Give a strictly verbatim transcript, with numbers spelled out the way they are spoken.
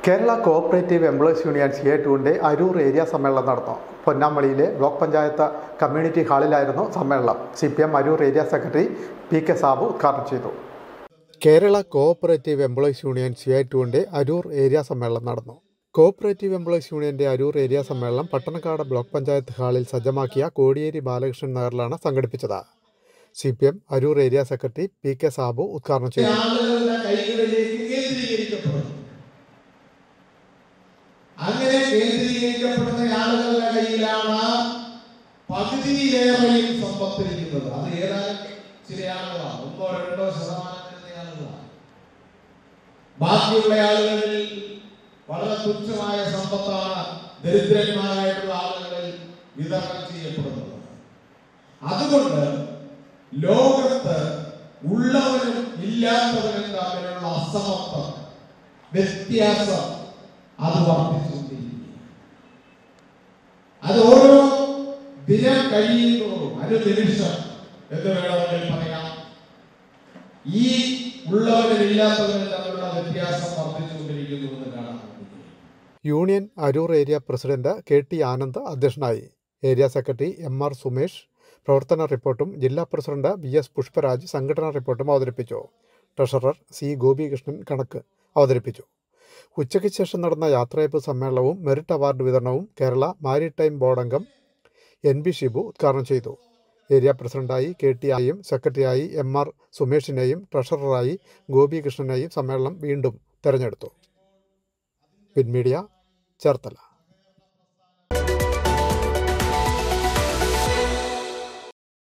Kerala cooperative employees union C A ടുവിൻ്റെ Aroor area സമ്മേളനം നടന്നു. പൊന്നാമളിയിലെ ബ്ലോക്ക് പഞ്ചായത്ത് കമ്മ്യൂണിറ്റി ഹാളിലായിരുന്നു സമ്മേളനം. C P M Aroor area secretary P K Sabu ഉദ്ഘാടനം ചെയ്തു. Kerala cooperative employees union C A ടുവിൻ്റെ അരൂർ ഏരിയ സമ്മേളനം നടന്നു. കോഓപ്പറേറ്റീവ് എംപ്ലോയീസ് യൂണിയൻ്റെ അരൂർ ഏരിയ സമ്മേളനം പട്ടണക്കാട് ബ്ലോക്ക് പഞ്ചായത്ത് ഹാളിൽ സജ്ജമാക്കിയ കോടിയേരി ബാലകൃഷ്ണൻ നഗറിലാണ് സംഘടിപ്പിച്ചത്. C P M Aroor area secretary P K Sabu ഉദ്ഘാടനം ചെയ്തു. അങ്ങനെ കേന്ദ്രീകരിക്കപ്പെടുന്ന ആളുകളുടെ കയ്യിലാണ് പകുതിയിലേറെയും സമ്പത്തിരിക്കുന്നത്. അത് ഏതായാലും ചില ആളുകളാണ്, ഒന്നോ രണ്ടോ ശതമാനത്തിൻ്റെ ആളുകളാണ്. ബാക്കിയുള്ള ആളുകളിൽ വളരെ തുച്ഛമായ സമ്പത്താണ് ദരിദ്രന്മാരായിട്ടുള്ള ആളുകളിൽ വിതരണം ചെയ്യപ്പെടുന്നത്. അതുകൊണ്ട് ലോകത്ത് ഉള്ളവരും ഇല്ലാത്തവരും തമ്മിലുള്ള അസമത്വം, വ്യത്യാസം അത് വർദ്ധിച്ചുകൊണ്ടിരിക്കുക. അത് ഓരോ ദിനം കഴിയുന്നതോറും അനുനിമിഷം എന്ന് വേണമെങ്കിൽ പറയാം, ഈ ഉള്ളവരും ഇല്ലാത്തവരും തമ്മിലുള്ള വ്യത്യാസം വർദ്ധിച്ചുകൊണ്ടിരിക്കുന്നു എന്ന് കാണാൻ. Union Aroor area president K T Anand അധ്യക്ഷനായി. Area secretary M R Sumesh പ്രവർത്തന റിപ്പോർട്ടും ജില്ലാ പ്രസിഡന്റ് ബി എസ് പുഷ്പരാജ് സംഘടനാ റിപ്പോർട്ടും അവതരിപ്പിച്ചു. ട്രഷറർ സി ഗോപികൃഷ്ണൻ കണക്ക് അവതരിപ്പിച്ചു. ഉച്ചയ്ക്ക് ശേഷം നടന്ന യാത്രയപ്പ് സമ്മേളനവും മെറിറ്റ് അവാർഡ് വിതരണവും കേരള മാരിടൈം ബോർഡ് അംഗം എൻ ബി ഷിബു ഉദ്ഘാടനം ചെയ്തു. ഏരിയ പ്രസിഡന്റായി കെ ടി ആയും സെക്രട്ടറിയായി എം ആർ സുമേഷിനെയും ട്രഷററായി ഗോപികൃഷ്ണനെയും സമ്മേളനം വീണ്ടും തെരഞ്ഞെടുത്തു. പിൻമീഡിയ, ചേർത്തല.